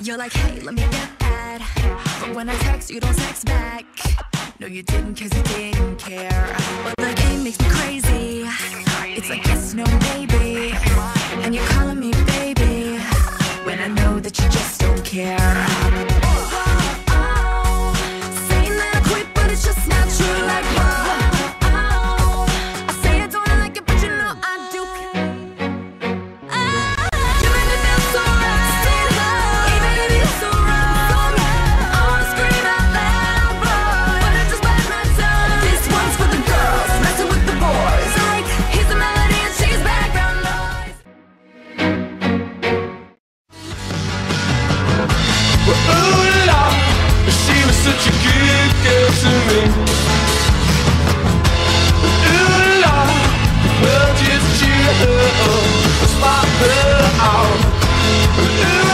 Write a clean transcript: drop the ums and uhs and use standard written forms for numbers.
You're like, hey, let me get that. But when I text, you don't text back. No, you didn't, cause you didn't care. But the game makes me crazy. It's like yes, no, maybe. And you're calling me baby when I know that you just don't care. Saying that I quit, but it's just not true. Like, I say I don't like it, but you know I do. You make me feel so right. Even if you're so wrong, I wanna scream out loud, but I just bite my tongue. This one's for the girls messing with the boys. Like, here's the melody and she's background noise. Well, ooh, Lord, she was such a good girl to me. Ooh, Lord, well, just cheer her up, spot her out. Ooh,